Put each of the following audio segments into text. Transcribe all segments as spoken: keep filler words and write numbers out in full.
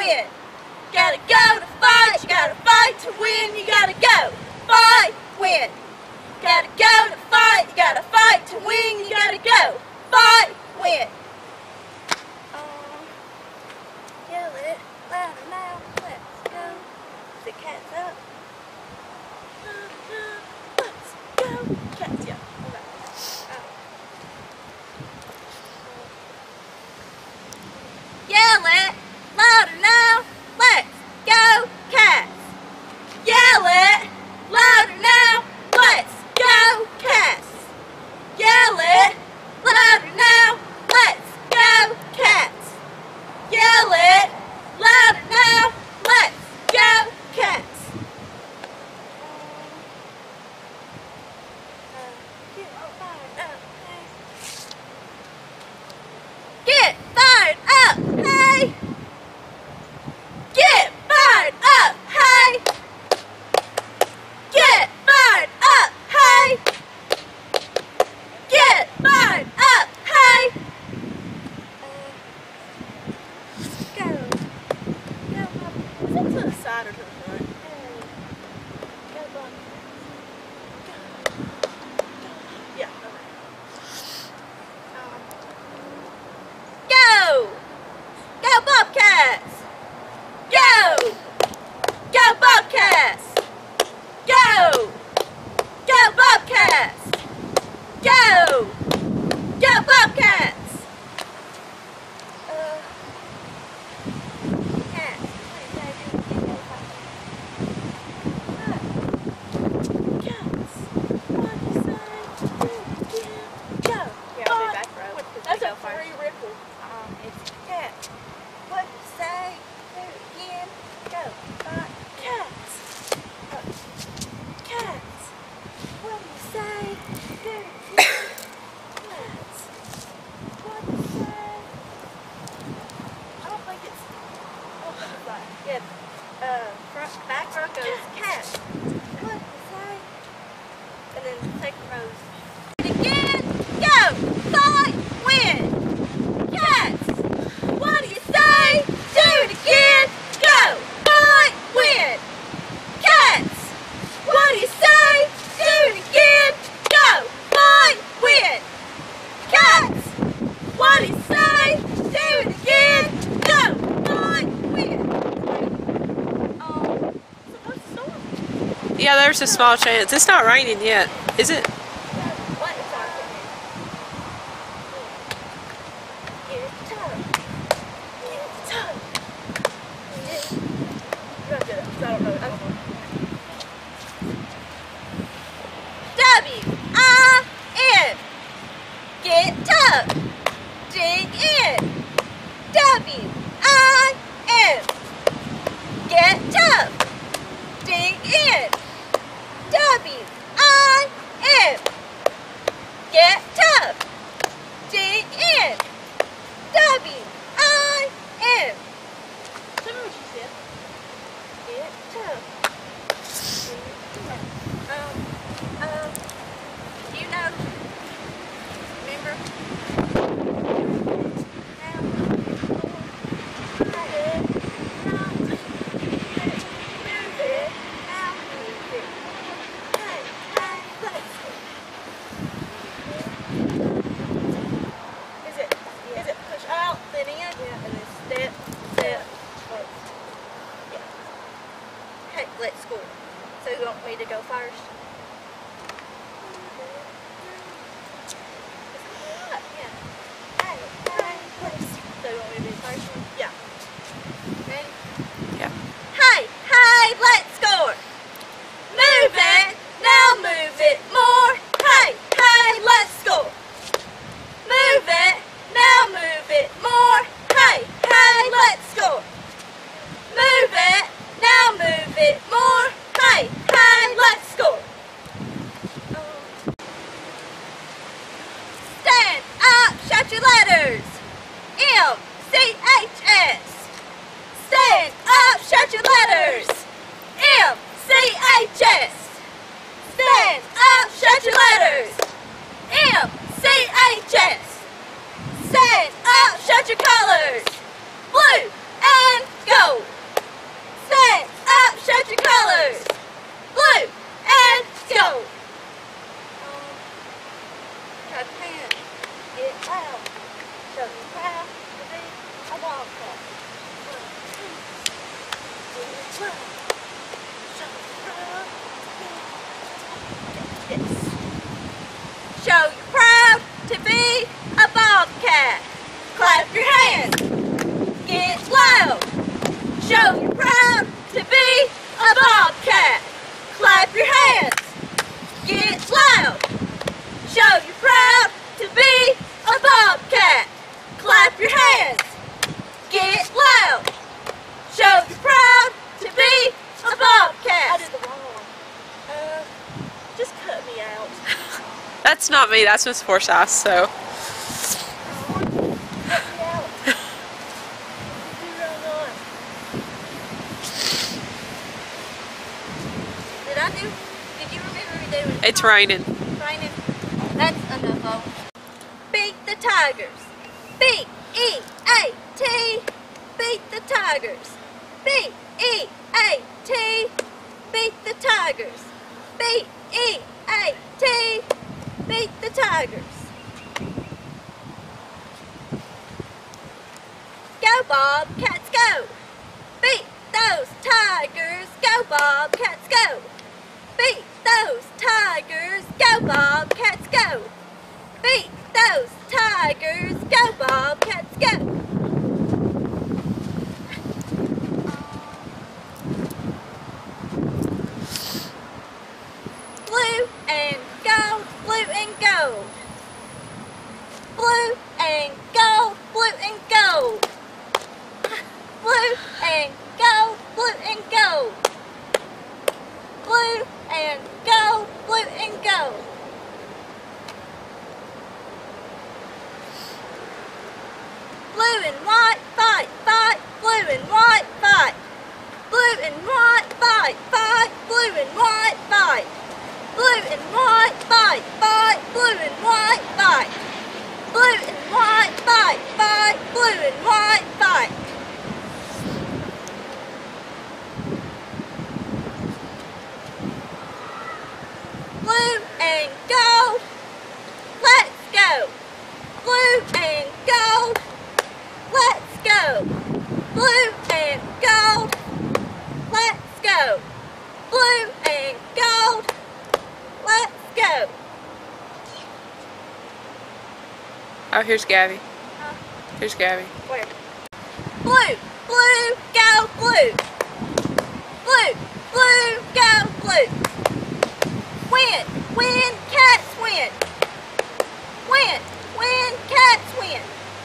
win. Gotta go to fight, you gotta fight to win, you gotta go. Fight, win. Gotta go to fight, you gotta fight to win, you gotta go. Fight, win. Um, yell it louder now, let's go. The cat's up. Let's go. Cat's, yeah. Yell it louder now, let's go, cats. Yell it louder now, let's go, cats. Yell it louder now, let's go, cats. Yell it louder now, let's go, cats. Get fired up, hey! Get fired up, hey! Get fired up, hey! Get fired up, hey! Uh, go. Go, Bobby. Is that to the side or to the front? Go, Bobby. Go. Go. Yeah, okay. Go! Go Bobcats! Go! Go Bobcats! Go! Go Bobcats! Go! Go Bobcats! Uh, cats. Cats. What do you say? Do it again. Go! Yeah, I'll be back, bro. That's a free ripple. Um, it's cat. What do you say? Do it again. Go. Uh, cats. Uh, cats. What do you say? Do it again. Cats. What do you say? I don't think it's. Oh, it's like, yeah. Uh, front, back row goes cat. What do you say? And then second row's. Again. Go. Fight. Win. Cats! What do you say? Do it again! Go! Fight! Win! Cats! What do you say? Do it again! Go! Fight! Win! Cats! What do you say? Do it again! Go! Fight! Win! Um, so what's the storm? Yeah, there's a small chance. It's not raining yet, is it? W I N. Get tough. Dig in. W I N. Get tough. Dig in. W I N. Get tough. Dig in. W I N. Tell me what you said. Get tough. Um, um, you know, remember? Now, I did not move it. Now move it. Hey, hey, let's go. Is it, is it push out, then in? Yeah, and then step, step, let's. Yeah. Hey, let's go. So you want me to go first? Yeah. Hey, hey, let's. So you want me to be the first one? Yeah. Ready? Yeah. Hey, hey, let's score. Move it, now move it more. Hey, hey, let's score. Move it, now move it more. Hey, hey, let's score. Move it, now move it more. Hey, hey, let's score. Stand up, shout your letters. M C H S. Stand up, shout your letters. M C H S. Stand up, shout your letters. M C H S. Stand up, shout your colors. Blue and gold. clap your hands, get loud, show you're proud to be a Bobcat. One, two, get loud, show you're proud to be a Bobcat. Yes. Show you're proud to be a Bobcat. Clap your hands, get loud, show you're proud to be a Bobcat. Clap your hands, get loud, show you're proud to be a Bobcat. Clap your hands, get loud, show you're proud to be a Bobcat. I did the wrong one. Uh, just cut me out. That's not me, that's Miss Forsyth, so. Cut me out. You do wrong on. Did I do? Did you remember me doing? It's raining. Raining. That's enough of them. Beat the Tigers. B E A T. Beat the Tigers. B E A T. Beat the Tigers. B E A T. Beat the Tigers. Go Bobcats, go! Beat those Tigers. Go Bobcats, go! Beat those Tigers. Go Bobcats, go! Beat those Tigers. Go Bobcats, go! Blue and gold, blue and gold. Blue and gold, blue and gold. Blue and gold, blue and gold. Blue and gold, blue and gold. Blue and white, fight, fight, blue and white, fight. Blue and white, fight, fight, blue and white, fight. Blue and white, fight, fight, blue and white, fight. Blue and white, fight, fight, blue and white, fight. Blue and gold, let's go. Blue and gold, let's go. Blue and gold, let's go. Blue and gold, let's go. Oh, here's Gabby. Huh? Here's Gabby. Where? Blue, blue, go blue. Blue, blue, go blue. Win, win, cats win. Win, win, cats win.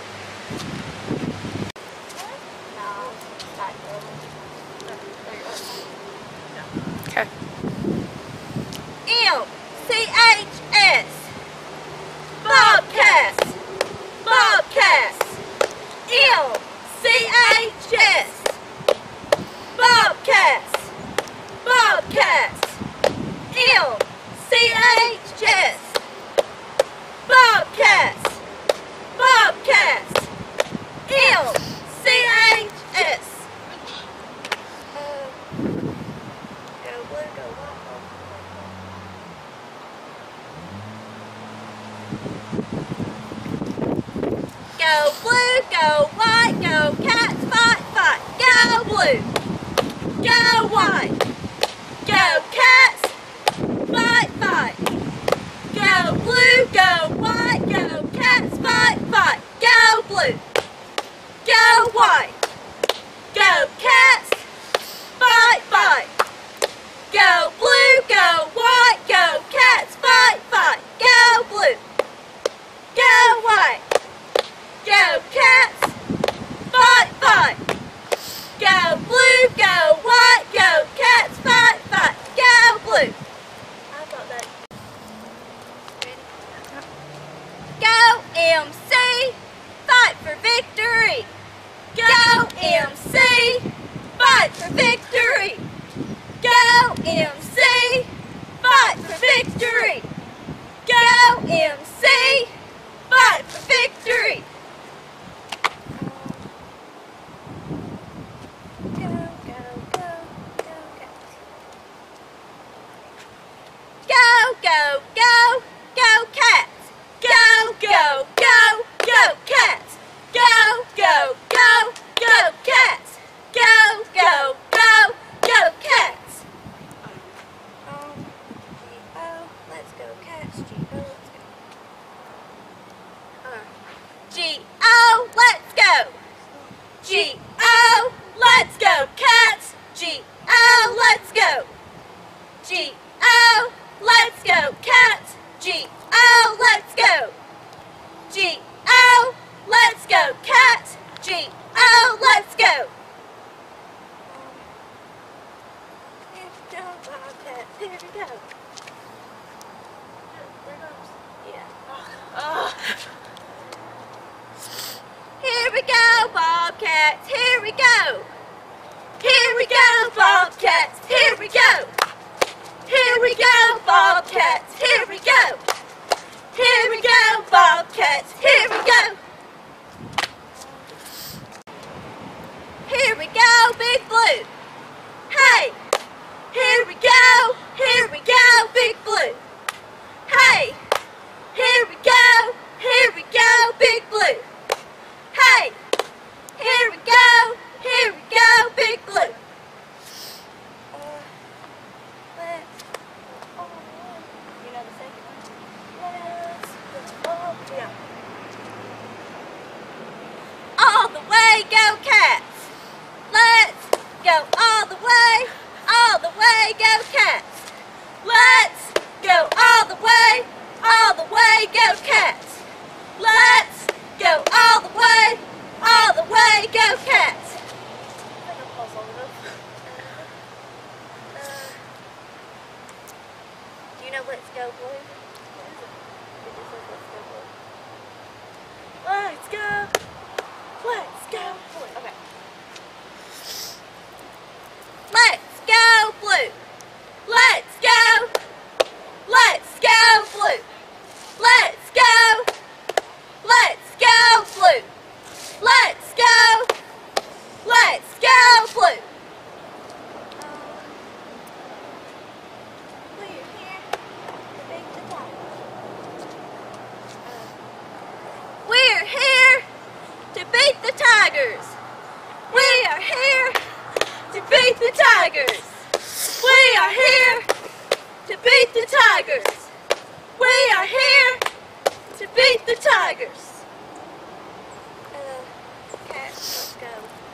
No, not Okay. M C H S. Bobcats. Bobcats. M C H S. Bobcats. Bobcats. M C H S. Bobcats. Bobcats. M C H S. Uh, go blue, go white, go blue, go white, go cats, fight, fight. Go blue, go white, go cats, fight, fight. Go blue, go white, go cats, fight, fight. Go blue, go white, go cats, fight, fight. Go blue, go white, go cats, fight, fight. Go blue, go white, go cats, fight, fight. Go blue, go white, go cats, fight, fight. Go blue. I thought that. Go M C, fight for victory. Go M C, fight for victory. Go M C, fight for victory. Go M C, fight for victory. Go, go, go, go, go. Go, go, go, go, cats. Go, Bobcats, here we go. Here we go, Bobcats, here we go. Here we go, Bobcats, here we go. Here we go, Bobcats, here we go. Here we go, Big Blue. Hey, here we go, here we go, Big Blue. Hey, here we go, here we go, Big Blue. Hey, here we go, here we go, Big Blue. Uh, let's, oh, you know the second one? Let's go, oh, yeah. All the way, go Cats. Let's go all the way, all the way, go Cats. Let's go all the way, all the way, go Cats. Let's go all the way, all the way, go Cats. I think I'll pause long enough. Uh, do you know Let's Go Blue? What is it? It just says Let's Go Blue. Let's go. Let's go Blue. Okay. Let's go Blue. Let's go. Let's go Blue. Let's go. Let's go Blue. Let's go. Let's go Blue. We're here to beat the Tigers. We are here to beat the Tigers. We are here to beat the Tigers. We are here to beat the Tigers. Uh, Cats, let's go.